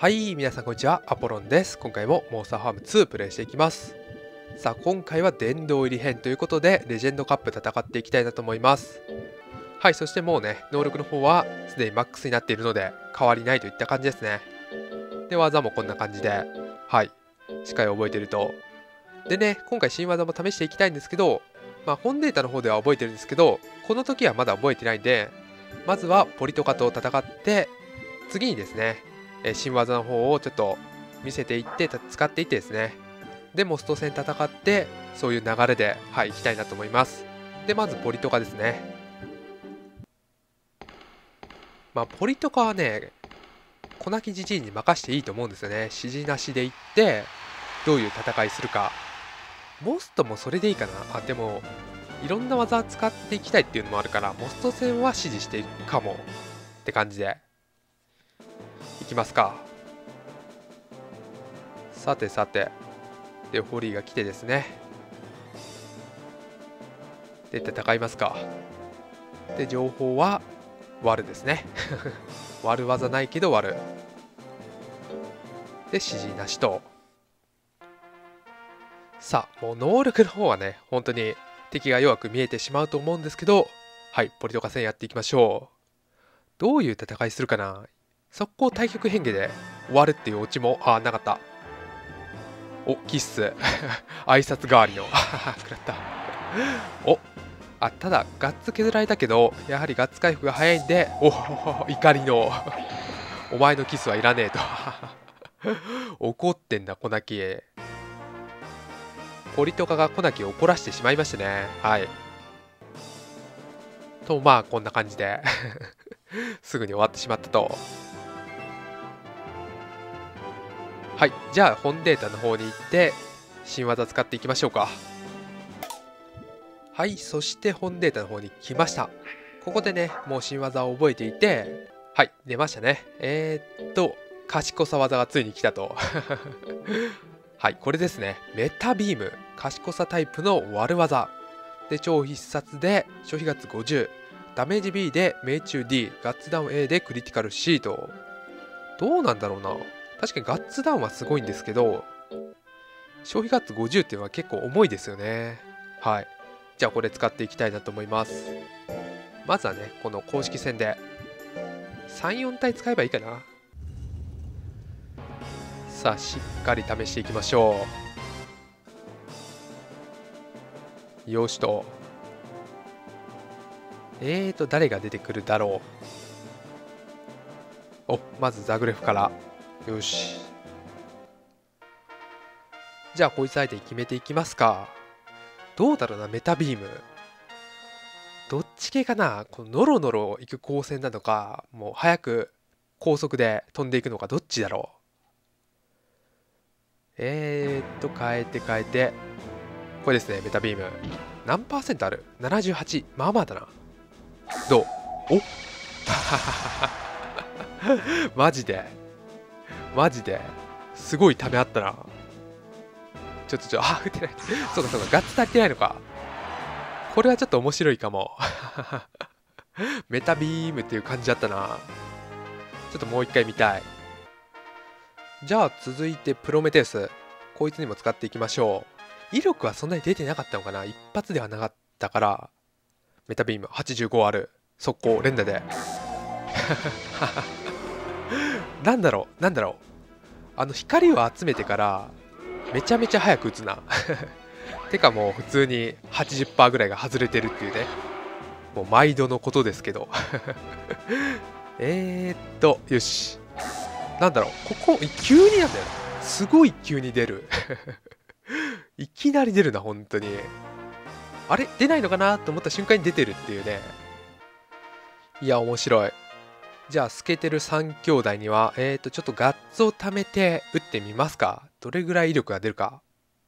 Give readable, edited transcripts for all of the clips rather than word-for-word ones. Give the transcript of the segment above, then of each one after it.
はい、皆さんこんにちは、アポロンです。今回もモンスターファーム2プレイしていきます。さあ、今回は殿堂入り編ということで、レジェンドカップ戦っていきたいなと思います。はい、そしてもうね、能力の方はすでにマックスになっているので、変わりないといった感じですね。で、技もこんな感じで、はい、しっかり覚えてると。でね、今回新技も試していきたいんですけど、本データの方では覚えてるんですけど、この時はまだ覚えてないんで、まずはポリトカと戦って、次にですね、新技の方をちょっと見せていって使っていってですね、でモスト戦戦ってそういう流れでいきたいなと思います。でまずポリトカですね。ポリトカはね、小泣きじじいに任していいと思うんですよね。指示なしでいってどういう戦いするか。モストもそれでいいかな。でもいろんな技使っていきたいっていうのもあるから、モスト戦は指示していくかもって感じでいきますか。さてさて、でホリーが来てですね、で戦いますか。で情報は割るですね割る技ないけど割るで指示なしと。さあもう能力の方はね、本当に敵が弱く見えてしまうと思うんですけど、はい、ポリトカ戦やっていきましょう。どういう戦いするかな。速攻対局変化で終わるっていうオチもなかった。おキッス挨拶代わりの食らったおただガッツ削られたけど、やはりガッツ回復が早いんで、怒りのお前のキスはいらねえと怒ってんだ小泣き。ポリトカが小泣きを怒らせてしまいましたね。はいと、こんな感じですぐに終わってしまったと。はい、じゃあ本データの方に行って新技使っていきましょうか。はい、そして本データの方に来ました。ここでね、もう新技を覚えていて、はい、出ましたね。賢さ技がついに来たとはい、これですね。メタビーム、賢さタイプの割る技で、超必殺で消費ガッツ50、ダメージ B で命中 D、ガッツダウン A でクリティカル C と。どうなんだろうな。確かにガッツダウンはすごいんですけど、消費ガッツ50っていうのは結構重いですよね。はい、じゃあこれ使っていきたいなと思います。まずはね、この公式戦で3、4体使えばいいかな。さあしっかり試していきましょう。よしと。誰が出てくるだろう。まずザグレフから。よし、じゃあこいつ相手に決めていきますか。どうだろうな。メタビームどっち系かな。このノロノロ行く光線なのか、もう早く高速で飛んでいくのか、どっちだろう。変えてこれですね。メタビーム何パーセントある？ 78。まあまあだな。どう？マジですごいためあったな。打てないそうかガッツ足りてないのか。これはちょっと面白いかもメタビームっていう感じだったな。ちょっともう一回見たい。じゃあ続いてプロメテウス、こいつにも使っていきましょう。威力はそんなに出てなかったのかな。一発ではなかったから。メタビーム85ある。速攻連打でなんだろう、光を集めてからめちゃめちゃ早く打つなてかもう普通に 80% ぐらいが外れてるっていうね、もう毎度のことですけどよし、なんだろう、ここ急になんだよ。すごい急に出るいきなり出るな本当に。あれ出ないのかなと思った瞬間に出てるっていうね。いや面白い。じゃあ透けてる3兄弟にはちょっとガッツを貯めて打ってみますか。どれぐらい威力が出るか。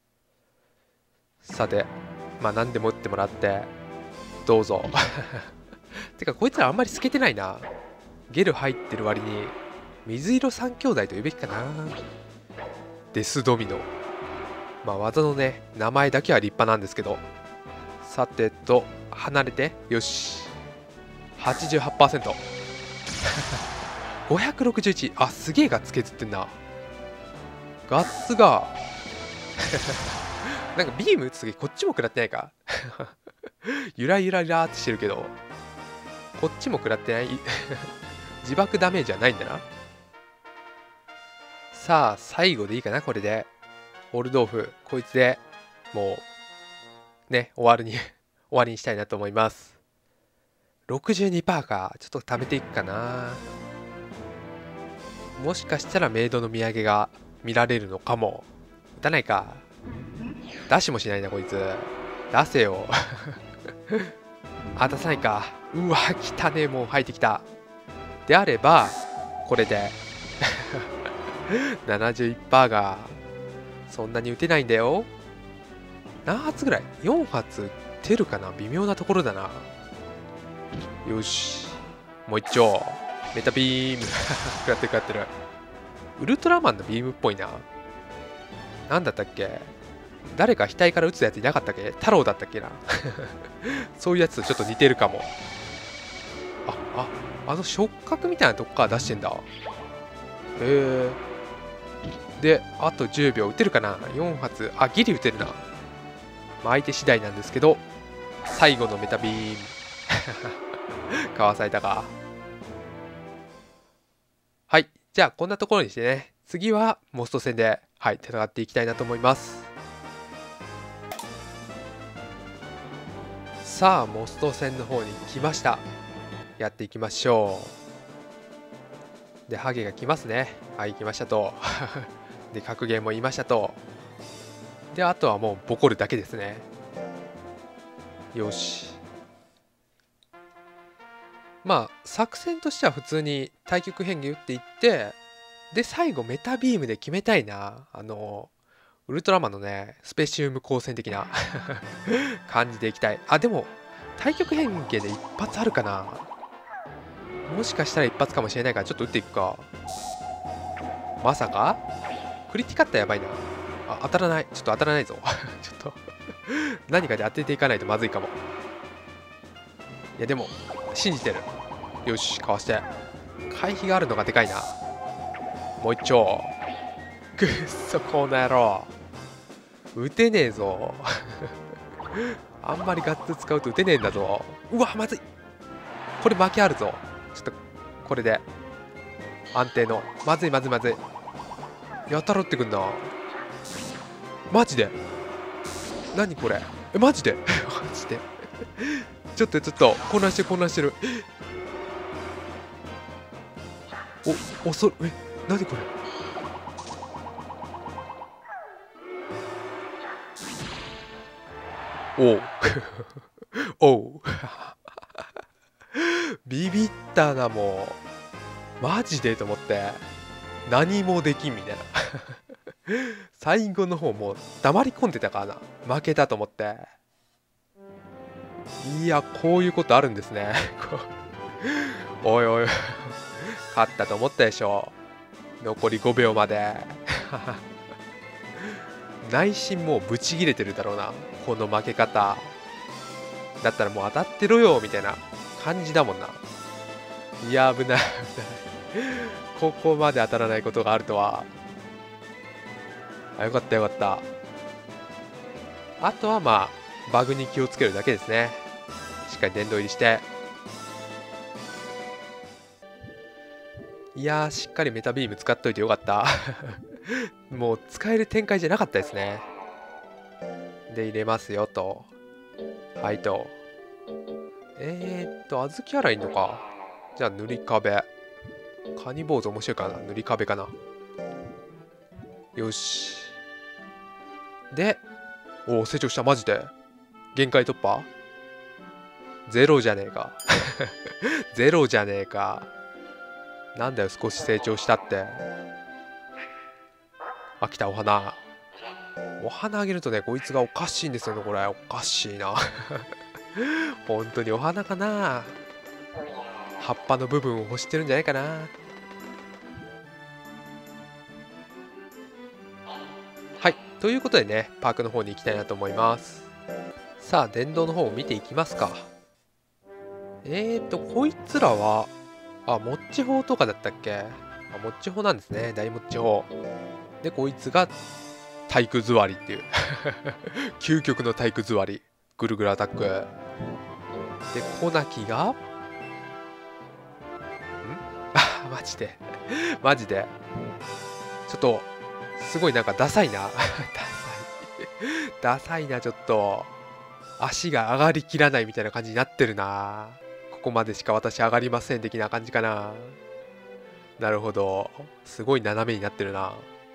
さて何でも打ってもらってどうぞてかこいつらあんまり透けてないな。ゲル入ってる割に水色3兄弟と言うべきかな。デスドミノ。技のね名前だけは立派なんですけど。さてと離れてよし 88% 561。あ、すげえガッツ削ってんな。ガッツがなんかビーム打つ時こっちも食らってないかゆらゆらゆらーってしてるけど、こっちも食らってない自爆ダメージはないんだな。さあ最後でいいかな。これでオールドーフこいつでもうね終わりにしたいなと思います。62% か。ちょっと貯めていくかな。もしかしたらメイドの土産が見られるのかも。打たないか。出しもしないなこいつ。出せよあ、出さないか。うわ来たね。もう入ってきた。であればこれで71% がそんなに打てないんだよ。何発ぐらい ?4 発打てるかな。微妙なところだな。よし、もう一丁メタビーム食らってる食らってる。ウルトラマンのビームっぽいな。なんだったっけ。誰か額から撃つやついなかったっけ。太郎だったっけなそういうやつとちょっと似てるかも。あの触覚みたいなとこから出してんだ。へえ。であと10秒打てるかな。4発。あ、ギリ打てるな。まあ、相手次第なんですけど、最後のメタビームかわされたか。はい、じゃあこんなところにしてね、次はモスト戦で、はい、戦っていきたいなと思います。さあモスト戦の方に来ました。やっていきましょう。でハゲが来ますね。はい、来ましたとで格言も言いましたと。であとはもうボコるだけですね。よし、まあ作戦としては普通に対極変化打っていって、で最後メタビームで決めたいな。ウルトラマンのねスペシウム光線的な感じでいきたい。あ、でも対極変化で一発あるかな。もしかしたら一発かもしれないから、ちょっと打っていくか。まさかクリティカったらやばいな。あ、当たらない。ちょっと当たらないぞちょっと何かで当てていかないとまずいかも。いやでも信じてる。よし、かわして。回避があるのがでかいな。もう一丁くっそこの野郎、打てねえぞあんまりガッツ使うと打てねえんだぞ。うわまずい。これ負けあるぞ。ちょっとこれで安定の。まずいまずいまずい。やたら打ってくんな。マジで何これ。マジでマジでちょっと混乱してる。お、恐る。何これ。おうおうビビったな。もうマジでと思って何もできんみたいな最後の方もう黙り込んでたからな。負けたと思って。いやこういうことあるんですねおいおい勝ったと思ったでしょ。残り5秒まで内心もうブチギレてるだろうな、この負け方だったら。もう当たってろよみたいな感じだもんな。いや危ない危ないここまで当たらないことがあるとは。あ、よかったよかった。あとはまあバグに気をつけるだけですね。しっかり殿堂入りして。いやーしっかりメタビーム使っといてよかったもう使える展開じゃなかったですね。で入れますよと。はいと。小豆洗いんのか。じゃあ塗り壁。カニ坊主面白いかな。塗り壁かな。よし。でおお成長した。マジで限界突破。ゼロじゃねえかゼロじゃねえか。なんだよ少し成長したって。あ、来たお花。お花あげるとねこいつがおかしいんですよね。これおかしいな本当にお花かな。葉っぱの部分を欲してるんじゃないかな。はい、ということでねパークの方に行きたいなと思います。さあ電動の方を見ていきますか。こいつらはあ、モッチ砲とかだったっけ？あ、モッチ砲なんですね。大モッチ砲。で、こいつが体育座りっていう。究極の体育座り。ぐるぐるアタック。で、コナキがあ、マジで。マジで。ちょっと、すごいなんかダサいな。ダサい。ダサいな、ちょっと。足が上がりきらないみたいな感じになってるな。ここまでしか私上がりません的な感じかな。なるほど。すごい斜めになってるな。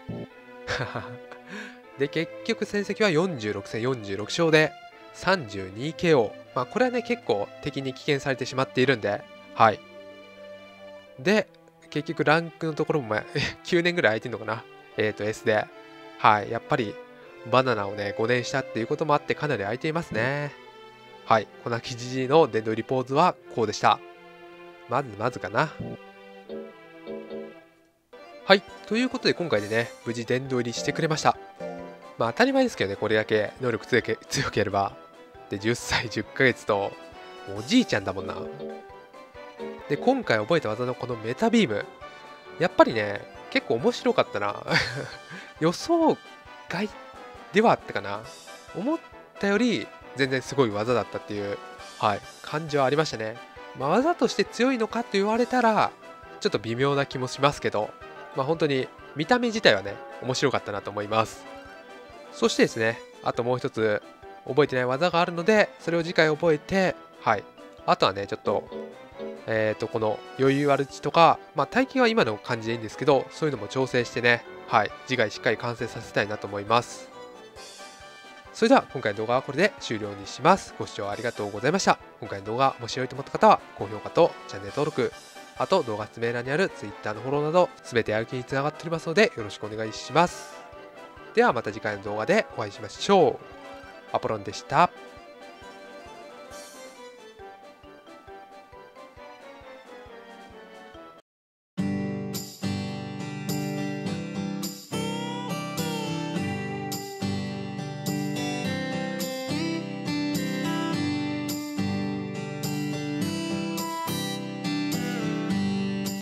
で、結局戦績は46戦46勝で 32KO。まあ、これはね、結構敵に危険されてしまっているんで、はい。で、結局ランクのところも9年ぐらい空いてるのかな。S で。はい。やっぱりバナナをね、5年したっていうこともあってかなり空いていますね。はい。この記事の殿堂入りポーズはこうでした。まずかな。はい。ということで今回でね、無事殿堂入りしてくれました。まあ当たり前ですけどね、これだけ能力強ければ。で、10歳10ヶ月と、おじいちゃんだもんな。で、今回覚えた技のこのメタビーム。やっぱりね、結構面白かったな。予想外ではあったかな。思ったより全然すごい技だったっていう、はい、感じはありましたね。まあ、技として強いのかと言われたら、ちょっと微妙な気もしますけど、まあ本当に見た目自体はね、面白かったなと思います。そしてですね、あともう一つ覚えてない技があるので、それを次回覚えて、はい。あとはね、ちょっと、この余裕あるちとか、まあ体型は今の感じでいいんですけど、そういうのも調整してね、はい、次回しっかり完成させたいなと思います。それでは今回の動画はこれで終了にします。ご視聴ありがとうございました。今回の動画面白いと思った方は高評価とチャンネル登録、あと動画説明欄にある Twitter のフォローなど全てやる気につながっておりますのでよろしくお願いします。ではまた次回の動画でお会いしましょう。アポロンでした。